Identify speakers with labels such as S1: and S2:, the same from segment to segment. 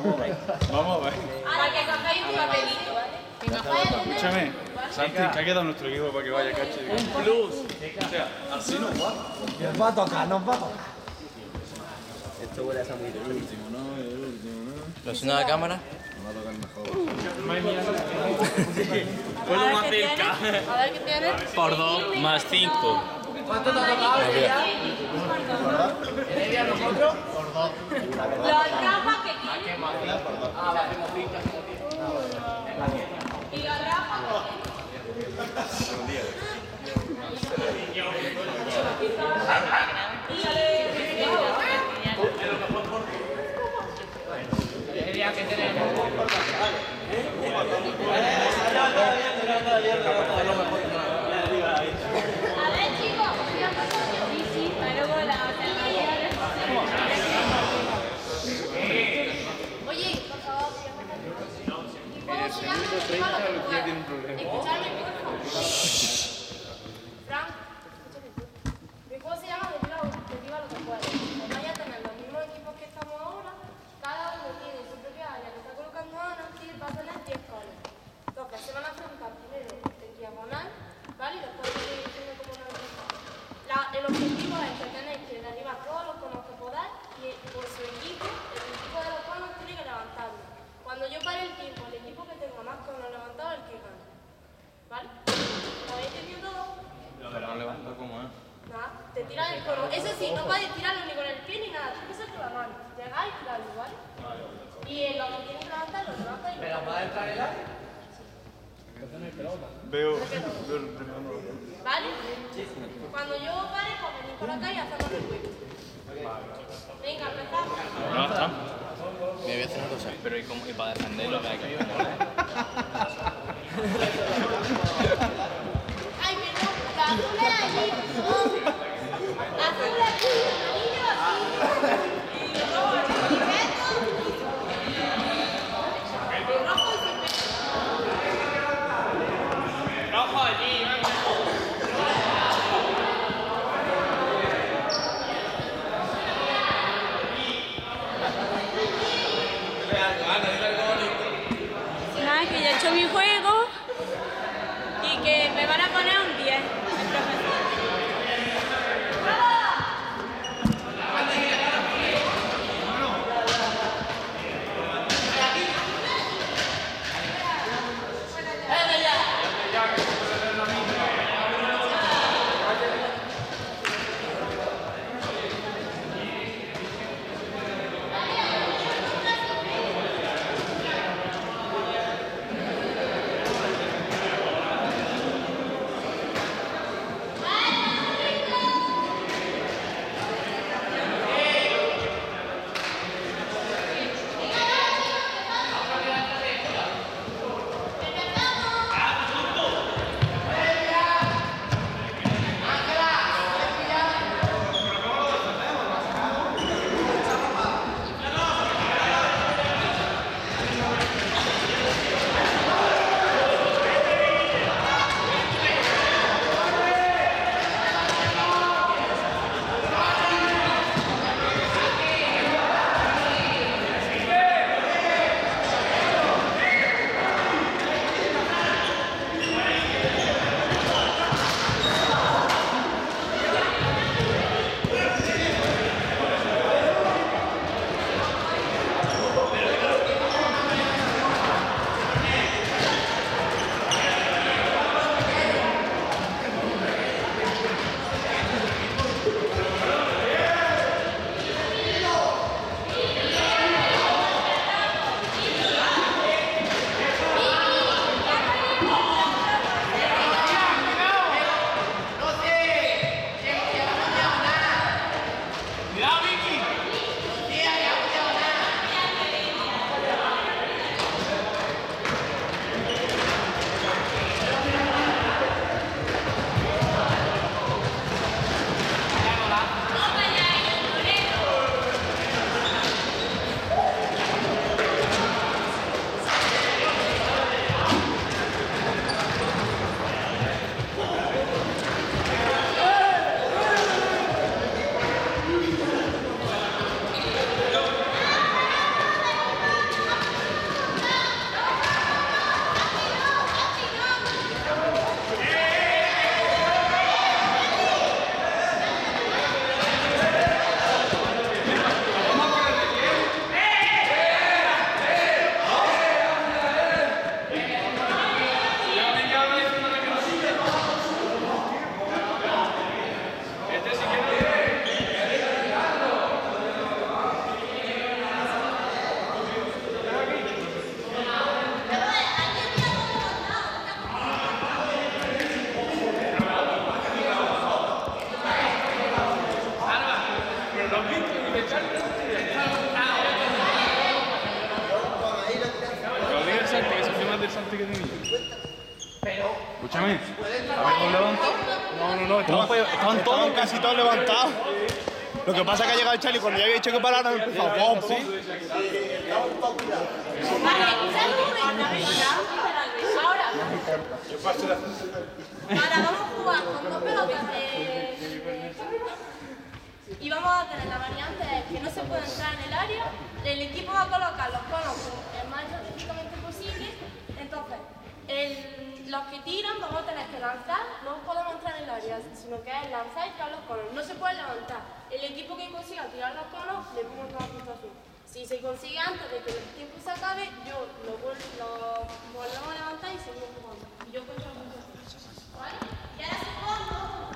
S1: Vamos a ver. Vamos a ver.
S2: Para que cojáis un papelito, ¿vale?
S1: Escúchame, Santi, que ha quedado nuestro equipo para que vaya cache. Un plus. O sea, así nos va.
S3: Nos va a tocar, nos va a tocar.
S4: Esto huele a esa muy
S1: El último, ¿no? El último, ¿no?
S5: ¿Lo suena la cámara?
S1: Nos va a tocar mejor.
S2: Puedo más cerca. A ver qué tiene.
S5: Por 2 más 5.
S3: ¿Cuánto te ha tocado, Elia? ¿Elia nosotros? Por 2.
S2: Los rajas que tienen.
S3: Ah, vale.
S2: Y los rajas que tienen.
S3: Elia, ¿qué tenemos?
S2: A ver, chicos, sí, sí, pero con la Oye, por favor, ¿cómo se llama? Escuchadme, por favor. Frank, escúchame. ¿Cómo se llama? Describa lo que pueda. Os vais a tener los mismos equipos que estamos ahora. Cada uno tiene su propia área que está colocando Ana y va a tener 10 conos. Entonces, se van a afrontar primero en diagonal, ¿vale? Y después diciendo como una el objetivo es que tenéis que derribar todos los conos que podáis y vuestro equipo, el equipo de los conos, tiene que levantarlo. Cuando yo pare el tiempo, el equipo que tenga más conos levantados es el que gana. ¿Vale? ¿Lo habéis entendido todo?
S5: Pero no levanto como es.
S2: Nada, te tiras el cono. Eso sí, no podéis tirarlo ni con el pie ni nada, tiene que ser con la mano. Llegáis y tirarlo, ¿vale? Y en lo que tienen que levantar, lo levantáis.
S3: ¿Pero va a entrar el área?
S1: Veo.
S2: ¿Vale? Cuando yo pare, pues venís por acá y hacemos el juego. Venga, empezamos.
S1: No, está.
S5: Me voy a hacer una cosa. Pero ¿y para defenderlo? Me hay que
S2: Ay, perdón, la azul es allí. Azul aquí, amarillo aquí. Y rojo aquí. Y rojo y sin rojo allí, nada, que ya he hecho mi juego y que me van a poner un 10 el profesor.
S1: Escúchame. ¿Habéis levantado? No, estaban todos,
S6: Casi todos levantados. Lo que pasa es que ha llegado el Charlie cuando ya había dicho que pararan, empezó pom, pom.
S2: Ahora vamos a jugar con dos pelotas y vamos a tener la variante de que no se puede entrar en el área. El equipo va a colocar los conos el más estratégicamente posible. Entonces, los que tiran vamos a tener que lanzar, no podemos entrar en el área, sino que es lanzar y tirar los conos. No se puede levantar. El equipo que consiga tirar los conos le pongo toda la puntuación. Si se consigue antes de que el tiempo se acabe, yo lo volvemos a levantar y seguimos jugando. Y yo cuento la puntuación. ¿Vale? Y ahora se juega.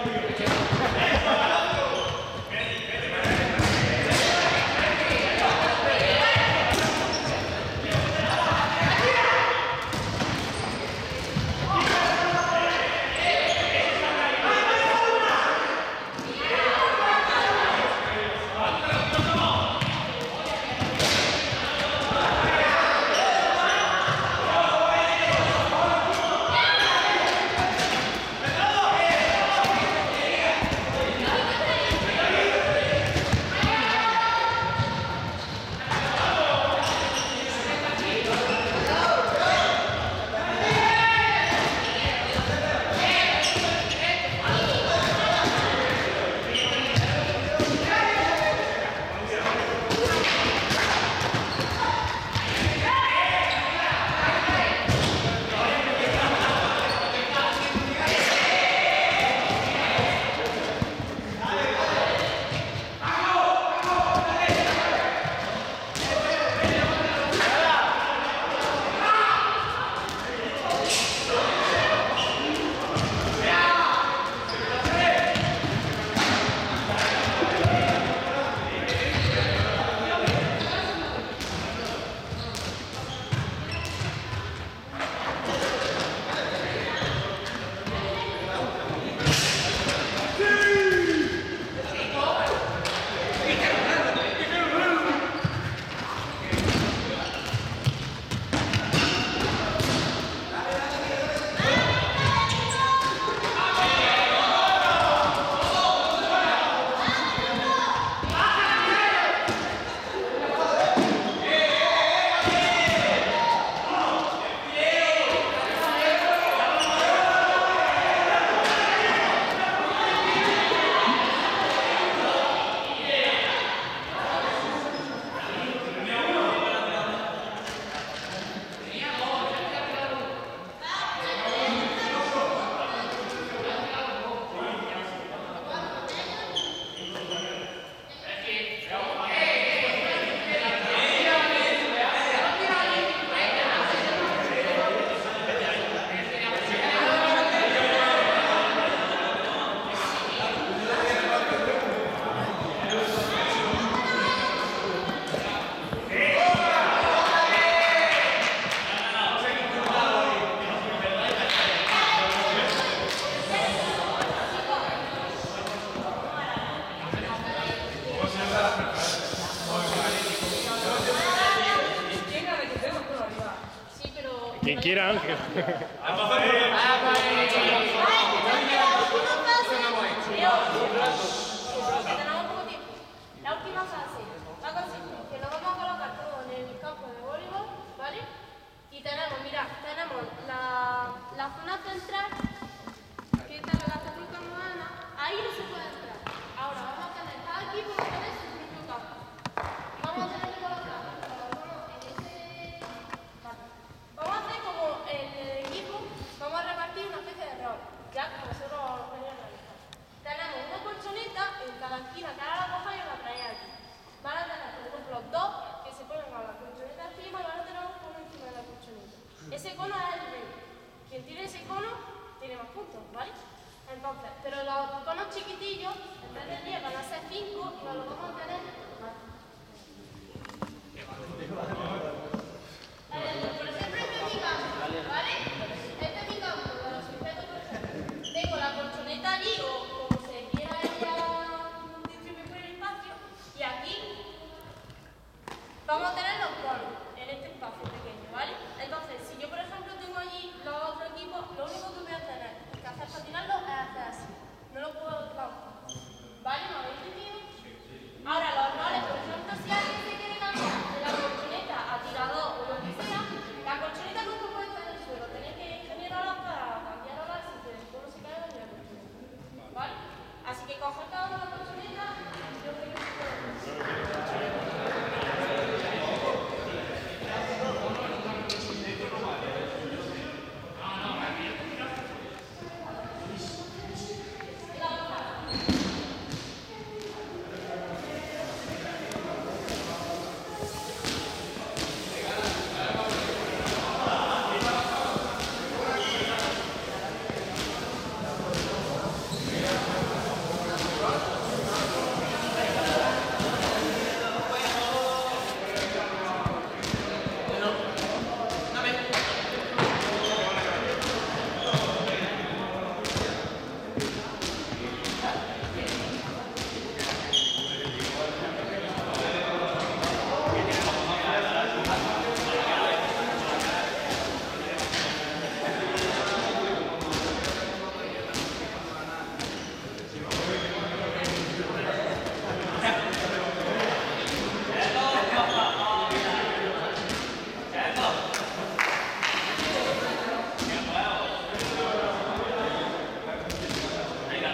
S7: Quien quiera, Ángel.
S2: Tenemos poco tiempo. La última fase va a consistir que lo vamos a colocar todo en el campo de voleibol, ¿vale? Y tenemos, mira, tenemos la zona central, que está la tónica moderna, ahí no se puede entrar. Ahora vamos a tener, cada equipo va a tener su propio campo. Vamos a tener que colocar en ese... Vamos a hacer como en el equipo, vamos a repartir una especie de rol, ya como nosotros venimos a realizar. Tenemos una colchoneta en cada esquina, que ahora la coja y la trae aquí. Van a tener, por ejemplo, dos que se ponen a la colchoneta encima y van a tener uno encima de la colchoneta. Ese cono es el rey. Quien tiene ese cono tiene más puntos, ¿vale? Entonces, pero los conos chiquitillos, en vez de 10 van a ser 5 y nos los vamos a tener. Por ejemplo, este es mi campo, ¿vale? Este es mi campo, de los sujetos, por ejemplo. Tengo la colchoneta allí o como se quiera ella distribuir por el espacio y aquí vamos a tener los conos en este espacio pequeño, ¿vale? Entonces, si yo, por ejemplo, tengo allí los otros equipos, lo único que voy a tener que hacer para tirarlo es hacer así. No lo puedo lanzar. ¿Vale? ¿Me habéis entendido? Ahora, los roles, por ejemplo, si alguien se quiere cambiar de la colchoneta a tirador o lo que sea, la colchoneta nunca puede estar en el suelo. Tenéis que ingeniarla para cambiarla si el suelo se cae en la colchoneta. ¿Vale? Así que coger cada una de las colchonetas y yo creo que se puede.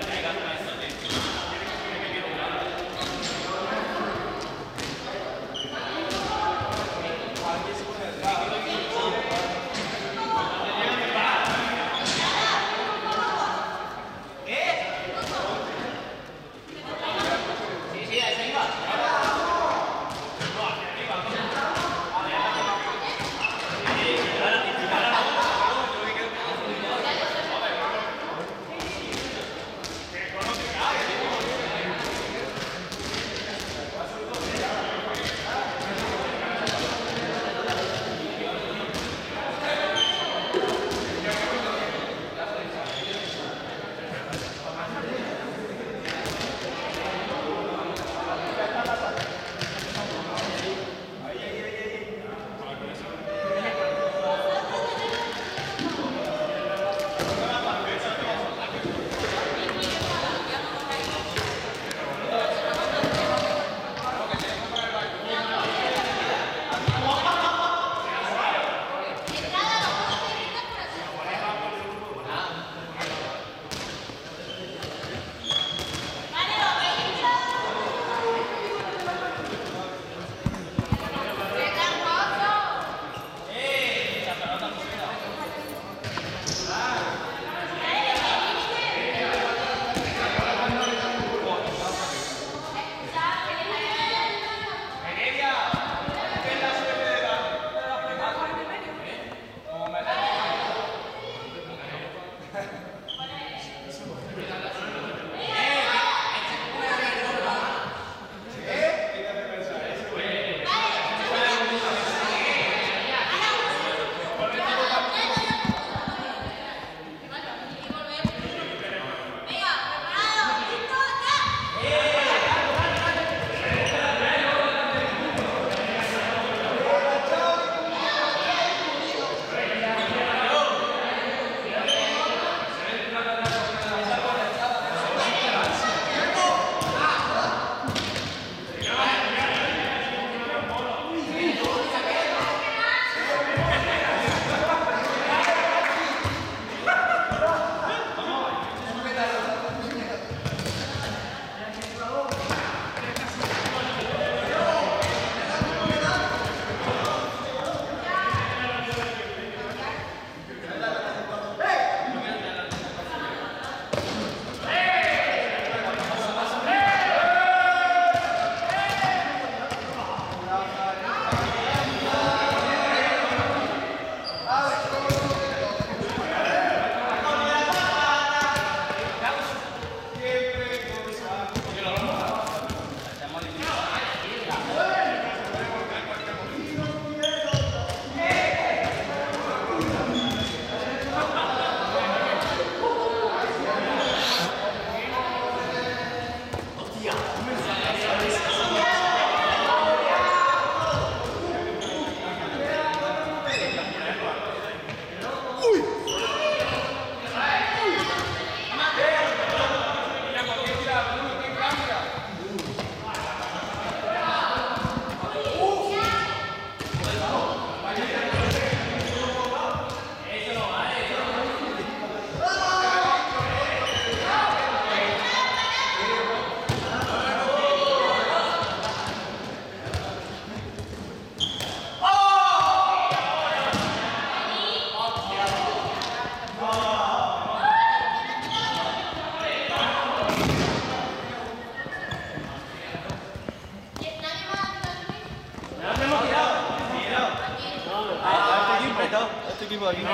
S1: equipo de aquí.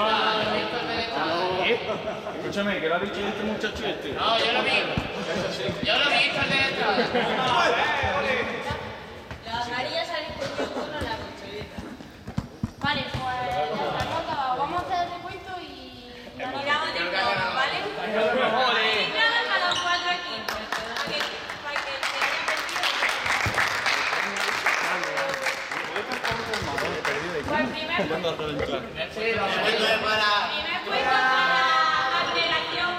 S1: Escúchame, ¿qué le ha dicho este muchacho este?
S5: No, yo lo vi. Yo lo vi, hijo de esto.
S2: La María sale por el turno la mochilita. Vale, pues la nota, vamos a hacer el recuento y miramos de todo, ¿vale? Miramos para los 4 equipos, para que se haya perdido. Pues primer puesto para aceleración.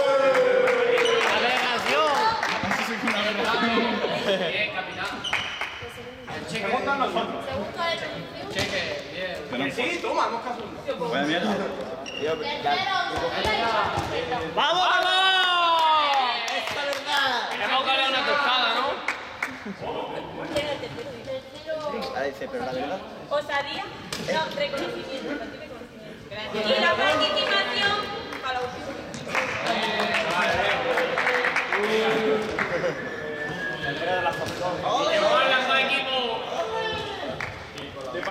S5: Bien, capitán.
S1: Segundo nosotros.
S2: Segundo de reducción.
S5: Cheque, bien.
S1: Sí, toma, hemos caso. Vaya mierda.
S2: Tercero, segunda y cuarto.
S3: ¡Vamos, vamos!
S4: Ahora dice, pero la verdad.
S2: Osadía. No, reconocimiento. Y la participación para la última.
S3: La entrega de las cosas.